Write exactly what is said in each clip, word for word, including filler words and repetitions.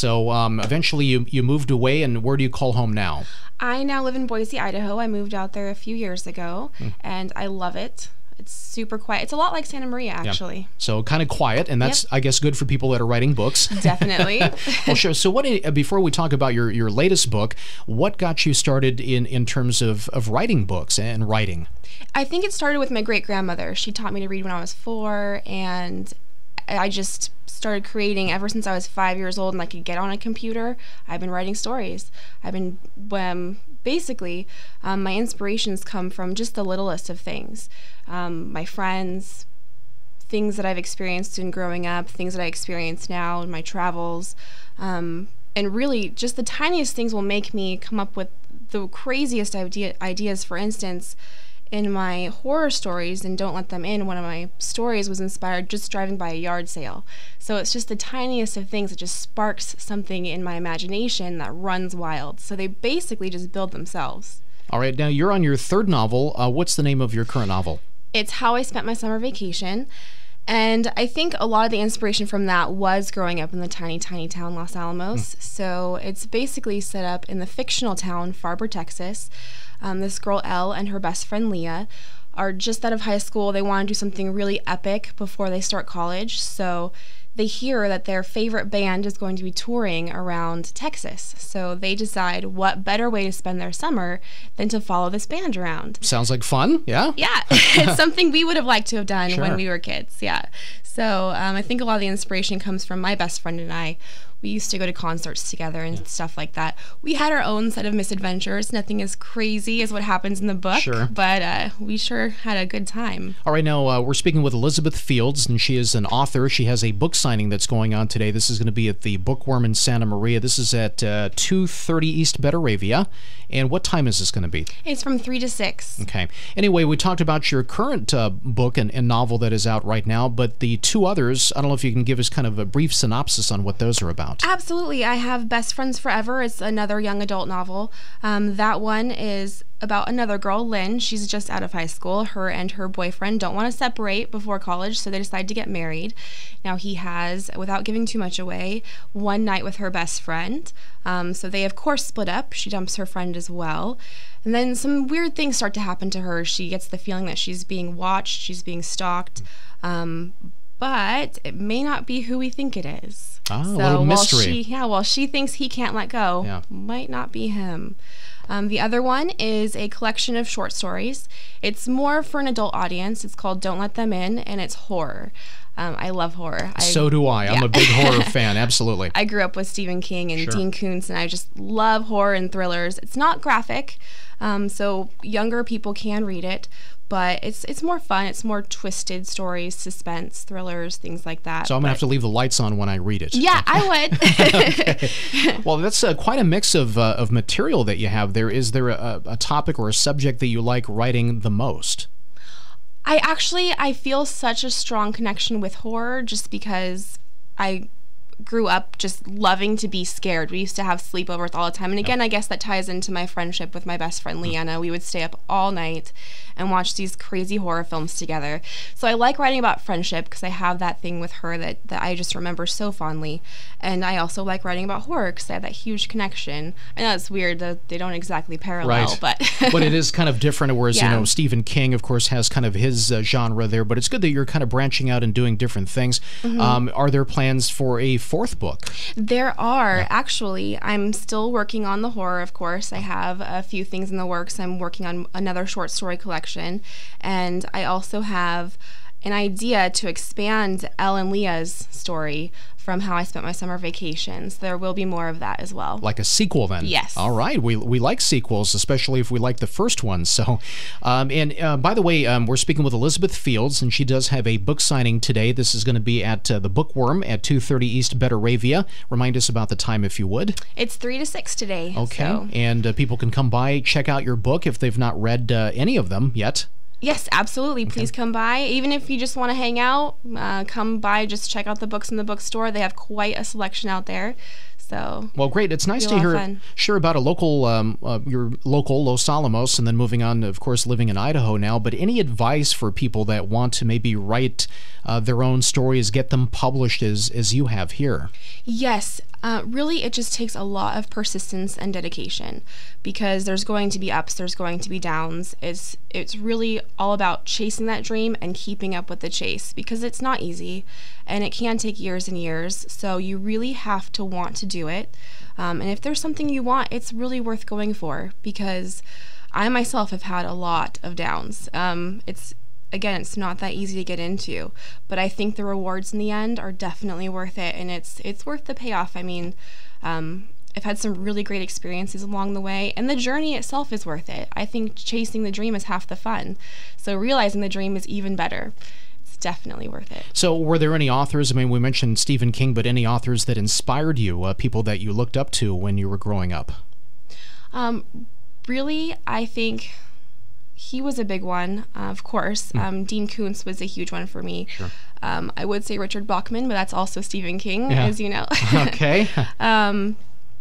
So um, eventually you, you moved away, and where do you call home now? I now live in Boise, Idaho. I moved out there a few years ago, mm. and I love it. It's super quiet. It's a lot like Santa Maria, actually. Yeah. So kind of quiet, and that's, yep. I guess, good for people that are writing books. Definitely. Well, sure. So what, before we talk about your, your latest book, what got you started in, in terms of, of writing books and writing? I think it started with my great-grandmother. She taught me to read when I was four, and I just started creating ever since I was five years old and I could get on a computer. I've been writing stories. I've been, um, basically, um, my inspirations come from just the littlest of things. Um, my friends, things that I've experienced in growing up, things that I experience now in my travels, um, and really just the tiniest things will make me come up with the craziest idea ideas. For instance, in my horror stories, and Don't Let Them In, one of my stories was inspired just driving by a yard sale. So it's just the tiniest of things that just sparks something in my imagination that runs wild. So they basically just build themselves. All right, now you're on your third novel. Uh, what's the name of your current novel? It's How I Spent My Summer Vacation. And I think a lot of the inspiration from that was growing up in the tiny, tiny town Los Alamos. Mm. So it's basically set up in the fictional town Farber, Texas. Um, this girl, Elle, and her best friend, Leah, are just out of high school. They want to do something really epic before they start college. So they hear that their favorite band is going to be touring around Texas. So they decide what better way to spend their summer than to follow this band around. Sounds like fun, yeah? Yeah, it's something we would have liked to have done sure. when we were kids, yeah. So um, I think a lot of the inspiration comes from my best friend and I. We used to go to concerts together and yeah. stuff like that. We had our own set of misadventures. Nothing as crazy as what happens in the book, sure. but uh, we sure had a good time. All right, now uh, we're speaking with Elizabeth Fields, and she is an author. She has a book signing that's going on today. This is going to be at the Bookworm in Santa Maria. This is at uh, two thirty East Betaravia. And what time is this going to be? It's from three to six. Okay. Anyway, we talked about your current uh, book and, and novel that is out right now, but the two others, I don't know if you can give us kind of a brief synopsis on what those are about. Absolutely. I have Best Friends Forever. It's another young adult novel. Um, that one is about another girl, Lynn. She's just out of high school. Her and her boyfriend don't want to separate before college, so they decide to get married. Now he has, without giving too much away, one night with her best friend. Um, so they, of course, split up. She dumps her friend as well. And then some weird things start to happen to her. She gets the feeling that she's being watched, she's being stalked. Um, but it may not be who we think it is. Ah, so a little mystery. While she, yeah, while she thinks he can't let go, yeah. might not be him. Um, the other one is a collection of short stories. It's more for an adult audience. It's called Don't Let Them In, and it's horror. Um, I love horror. I, so do I. I'm yeah. a big horror fan, absolutely. I grew up with Stephen King and sure. Dean Koontz, and I just love horror and thrillers. It's not graphic, um, so younger people can read it, but it's it's more fun. It's more twisted stories, suspense, thrillers, things like that. So I'm going to but, have to leave the lights on when I read it. Yeah, I would. Okay. Well, that's uh, quite a mix of, uh, of material that you have there. Is there a, a topic or a subject that you like writing the most? I actually, I feel such a strong connection with horror just because I grew up just loving to be scared. We used to have sleepovers all the time. And again, yep. I guess that ties into my friendship with my best friend, Leanna. We would stay up all night and watch these crazy horror films together. So I like writing about friendship because I have that thing with her that, that I just remember so fondly. And I also like writing about horror because I have that huge connection. I know it's weird that they don't exactly parallel, right. but... but it is kind of different, whereas, yeah. you know, Stephen King, of course, has kind of his uh, genre there, but it's good that you're kind of branching out and doing different things. Mm-hmm. Um, are there plans for a fourth book? There are, yeah. actually. I'm still working on the horror, of course. I have a few things in the works. I'm working on another short story collection, and I also have an idea to expand Elle and Leah's story from How I Spent My Summer Vacations. There will be more of that as well. Like a sequel, then? Yes. All right. We, we like sequels, especially if we like the first one. So, um, and uh, by the way, um, we're speaking with Elizabeth Fields, and she does have a book signing today. This is going to be at uh, the Bookworm at two thirty East Betaravia. Remind us about the time, if you would. It's three to six today. Okay. So. And uh, people can come by, check out your book if they've not read uh, any of them yet. Yes, absolutely. Please okay. come by. Even if you just want to hang out, uh, come by, just check out the books in the bookstore. They have quite a selection out there. So well, great. It's nice to hear sure about a local, um, uh, your local Los Alamos, and then moving on, of course, living in Idaho now. But any advice for people that want to maybe write uh, their own stories, get them published as as you have here? Yes. Uh, really, it just takes a lot of persistence and dedication, because there's going to be ups, there's going to be downs. It's it's really all about chasing that dream and keeping up with the chase, because it's not easy, and it can take years and years. So you really have to want to do it. Um, and if there's something you want, it's really worth going for, because I myself have had a lot of downs. Um, it's Again, it's not that easy to get into, but I think the rewards in the end are definitely worth it, and it's it's worth the payoff. I mean, um, I've had some really great experiences along the way, and the journey itself is worth it. I think chasing the dream is half the fun, so realizing the dream is even better. It's definitely worth it. So were there any authors, I mean, we mentioned Stephen King, but any authors that inspired you, uh, people that you looked up to when you were growing up? Um, really, I think he was a big one, uh, of course. Mm. Um, Dean Koontz was a huge one for me. Sure. Um, I would say Richard Bachman, but that's also Stephen King, yeah. as you know. Okay. um,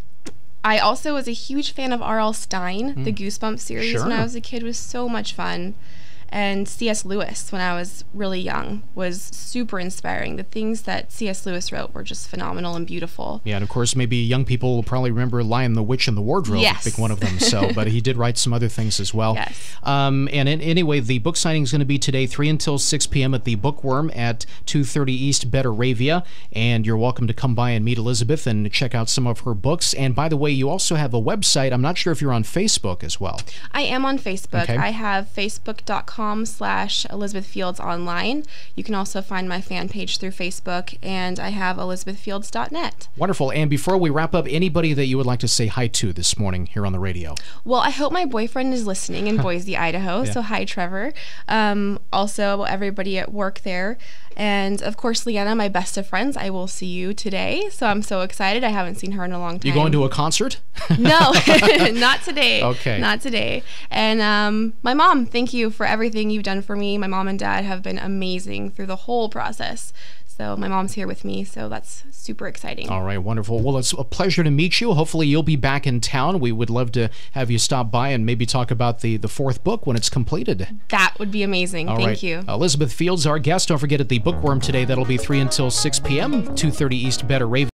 I also was a huge fan of R L Stine. Mm. The Goosebumps series sure. when I was a kid was so much fun. And C S Lewis, when I was really young, was super inspiring. The things that C S Lewis wrote were just phenomenal and beautiful. Yeah, and of course, maybe young people will probably remember Lion the Witch and the Wardrobe, yes. big one of them. So, but he did write some other things as well. Yes. Um, and in, anyway, the book signing is going to be today, three until six p.m. at the Bookworm at two thirty East Betaravia. And you're welcome to come by and meet Elizabeth and check out some of her books. And by the way, you also have a website. I'm not sure if you're on Facebook as well. I am on Facebook. Okay. I have facebook dot com slash Elizabeth Fields online. You can also find my fan page through Facebook, and I have elizabeth fields dot net. Wonderful. And before we wrap up, anybody that you would like to say hi to this morning here on the radio? Well, I hope my boyfriend is listening in Boise, Idaho. Yeah. So hi, Trevor. Um, also, everybody at work there. And of course, Leanna, my best of friends. I will see you today. So I'm so excited. I haven't seen her in a long time. You going to a concert? No, not today. Okay. Not today. And um, my mom, thank you for everything you've done for me. My mom and dad have been amazing through the whole process. So my mom's here with me, so that's super exciting. All right, wonderful. Well, it's a pleasure to meet you. Hopefully you'll be back in town. We would love to have you stop by and maybe talk about the, the fourth book when it's completed. That would be amazing. All Thank right. you. Elizabeth Fields, our guest. Don't forget at the Bookworm today, that'll be three until six p.m., two thirty East Betaravia.